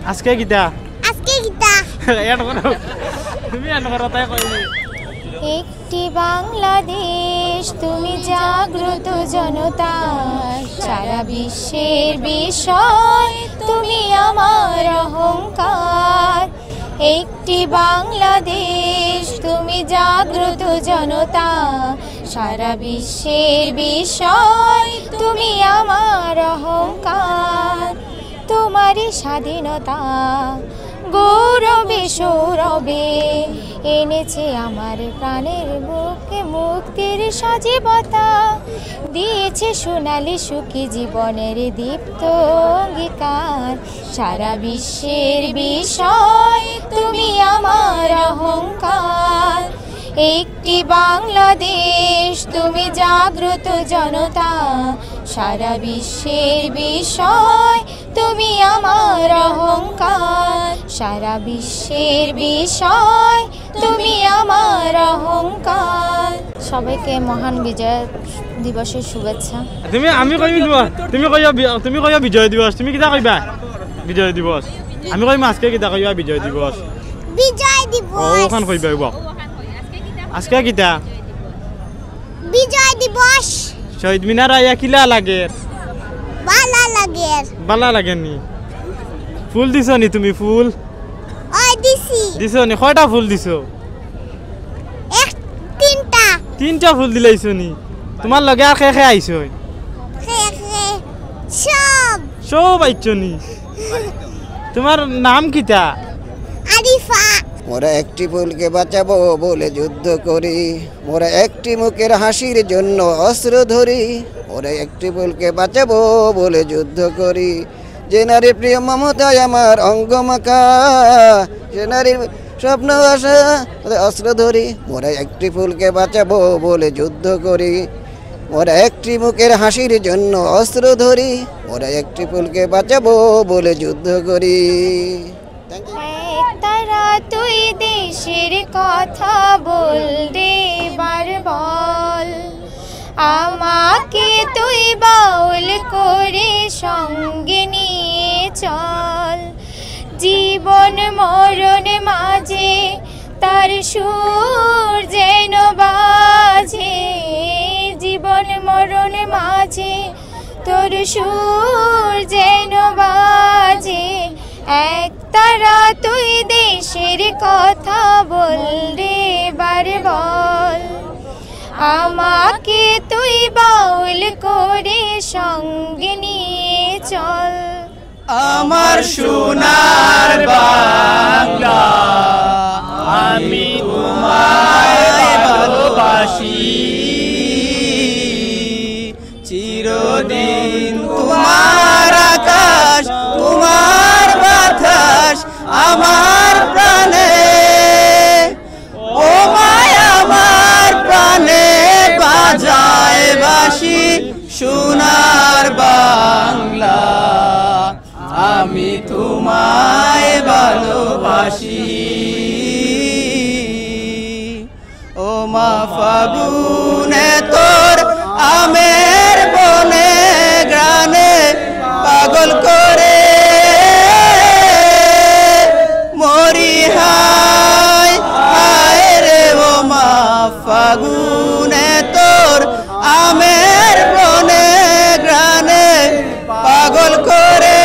আজকে কিতা আজকে কিতা এড করো তুমি এড করো তাই কইনি একটি বাংলাদেশ তুমি জাগ্রত জনতা সারা বিশ্বের বিষয় তুমি আমার অহংকার একটি বাংলাদেশ তুমি জাগ্রত জনতা সারা বিশ্বের বিষয় তুমি আমার অহংকার তোমারই স্বাধীনতা গৌরবে সৌরভে এনেছে আমার প্রাণের বুকে মুক্তির সজীবতা দিয়েছে সোনালি সুখী জীবনের দীপ্ত অঙ্গীকার সারা বিশ্বের বিষয় তুমি আমার অহংকার একটি বাংলাদেশ তুমি জাগ্রত জনতা সারা বিশ্বের বিষয় তুমি আমার অহংকার সারা বিশ্বের বিষয় তুমি আমার অহংকার সবাইকে মহান বিজয় দিবসের শুভেচ্ছা আমি কইমি তুমি কইয়া বিজয় দিবস তুমি কিতা কইবা বিজয় দিবস আমি কইম আজকে কিতা কইবা বিজয় দিবস ওখান কইবা আজকে কিতা বিজয় দিবস শহীদ মিনার আইয়া কিলা লাগে বালা লাগে নি ফুল দিছ নি তুমি ফুল দিছ নি কয়টা ফুল দিছ তিনটা ফুল দিলাইছ নি তোমার লগে আর খে আইছ সব আইছ নি তোমার নাম কিতা আরিফা মোরা একটি ফুলকে বাঁচাবো বলে যুদ্ধ করি মোরা একটি মুখের হাসির জন্য অস্ত্র ধরি মোরা একটি ফুলকে বাঁচাবো বলে যুদ্ধ করি যে নারী প্রিয় মমতায় আমার অঙ্গমাখা যে নারীর স্বপ্ন আশা অস্ত্র ধরি মোরা একটি ফুলকে বাঁচাবো বলে যুদ্ধ করি মোরা একটি মুখের হাসির জন্য অস্ত্র ধরি মোরা একটি ফুলকে বাঁচাবো বলে যুদ্ধ করি তারা তুই দেশের কথা বল রে বার বল আমাকে তুই বাউল করে সঙ্গে নিয়ে চল জীবন মরণ মাঝে তার সুর যেন বাজে জীবন মরণ মাঝে তোর সুর যেন বাজে এক তারা তুই দেশের কথা বল রে বার বল আমাকে তুই বাউল করে সঙ্গে নিয়ে চল আমার সোনার বাংলা আমি তোমায় ভালোবাসি চিরদিন তোমার আকাশ তোমার বাতাস আমার প্রাণে ও মায় আমার প্রাণে বাজায় বাঁশি সোনার বাংলা আমি তোমায় ভালোবাসি ও মা ফাগুনে তোর আমের বনে গ্রানে পাগল করে মরি হায় হায় রে ও মা ফাগুনে তোর আমের বনে গ্রানে পাগল করে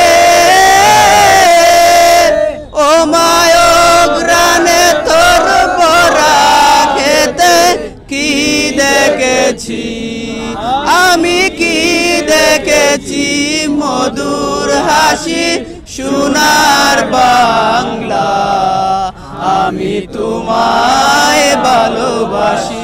ও মায় গ্রানে তোর বরা খেতে কি দেখেছি আমি কি দেখেছি মধুর হাসি সোনার বাংলা আমি তোমায় ভালোবাসি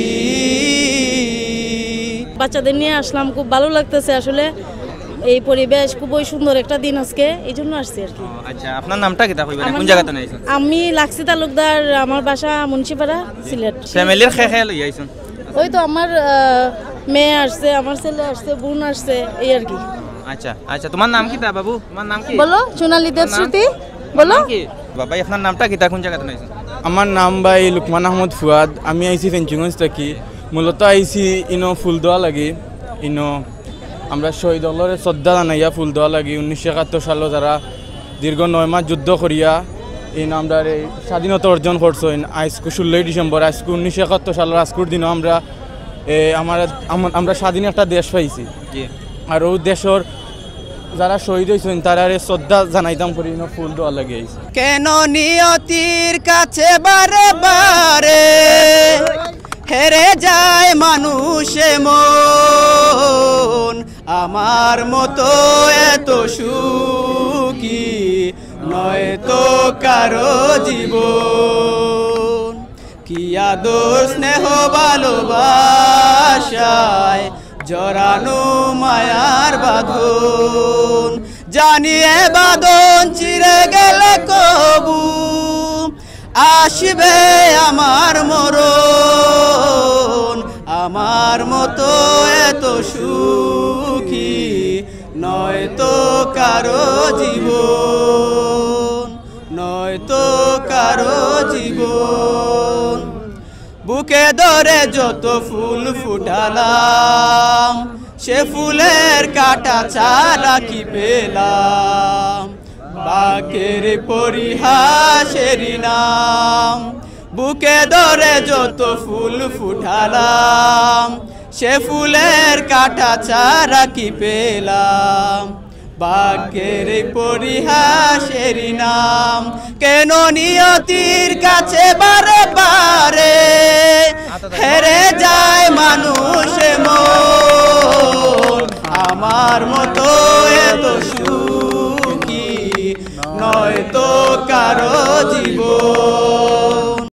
বাচ্চাদের নিয়ে আসলাম খুব ভালো লাগতেছে আসলে এই পরিবেশ খুবই সুন্দর একটা দিন আজকে এই জন্য আসছি আর কি আচ্ছা আপনার নামটা কি তা কইবেন কোন জায়গাতে আইছেন আমি লাক্সি তালুকদার আমার বাসা মুন্সিপাড়া সিলেট ফ্যামিলির খে লই আইছেন ওই তো আমার মেয়ে আসছে আমার ছেলে আসছে বোন আসছে এই আর কি আচ্ছা আচ্ছা তোমার নাম কি তা বাবু তোমার নাম কি বলো সোনালী দেবশ্রুতি বলো কি বাবা আপনার নামটা কি তা কোন জায়গাতে আইছেন আমার নাম ভাই লুকমান আহমদ ফুয়াদ আমি আইছি ফেঞ্চিগঞ্জ থাকি মূলত আইছি ইনো ফুল দেওয়া লাগি ইনো আমরা শহীদ হলরে শ্রদ্ধা জানাইয়া ফুল দেওয়া লাগি 1971 সালে যারা দীর্ঘ 9 মাস যুদ্ধ করিয়া এই আমরা এই স্বাধীনতা অর্জন করছো আজকে 16 ডিসেম্বর আজকে 1971 সালের আজকের দিনও আমরা আমরা স্বাধীন একটা দেশ পাইছি আর ও দেশের যারা শহীদ হয়েছেন তারা শ্রদ্ধা জানাইতাম করি ফুল দেওয়া লাগে কেন নিয়তির কাছে বারে বারে হেরে যায় মানুষে মন আমার মতো এত সুখী নয় তো কারো জীবন কি আদর স্নেহ ভালোবাসায় জড়ানো মায়ার বাঁধন জানিয়ে বাঁধন চিরে গেলে কবু আসবে আমার মরণ আমার মতো এত সুখী নয় তো কারো জীবন নয় তো কারো জীবন বুকে ধরে যত ফুল ফুটালাম সে ফুলের কাটা ছাড়া কি পেলাম বাকের পরিহাসেরই নাম বুকে ধরে যত ফুল ফুটালাম সে ফুলের কাটা ছাড়া কি পেলাম বাকের পরিহাসেরই নাম কেন নিয়তির কাছে বারে বারে হেরে যায় মানুষ মন আমার মতো এত সুখী নয় তো কারো জীবন